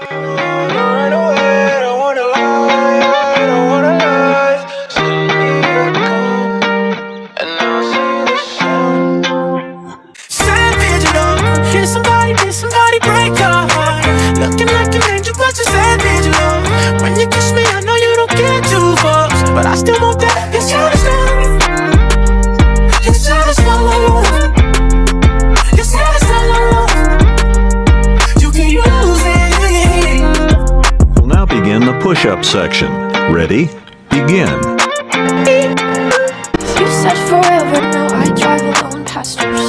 Run away, I don't wanna lie, I don't wanna lie. Send me a gun, and I'll see the sun. Savage love, did somebody break your heart? Looking like an angel, but you're savage love. When you kiss me, I know you don't get two fucks, but I still want that. It's just love. It's just love. It's just love. You can use it. We'll now begin the push-up section. Ready? Begin. You said forever, now I drive alone past your